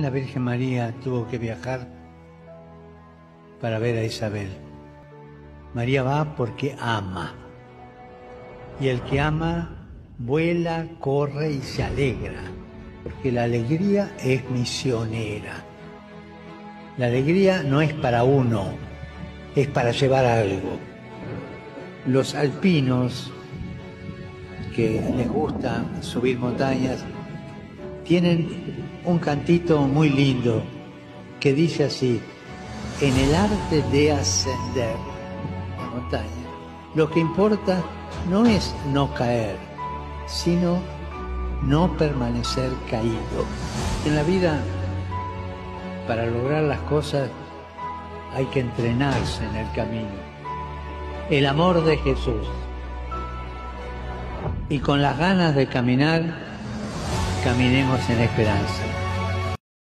la Virgen María tuvo que viajar para ver a Isabel? María va porque ama. Y el que ama vuela, corre y se alegra, porque la alegría es misionera. La alegría no es para uno, es para llevar algo. Los alpinos que les gusta subir montañas tienen un cantito muy lindo que dice así: en el arte de ascender la montaña, lo que importa no es no caer, sino no permanecer caído. En la vida, para lograr las cosas, hay que entrenarse en el camino. El amor de Jesús. Y con las ganas de caminar, caminemos en esperanza.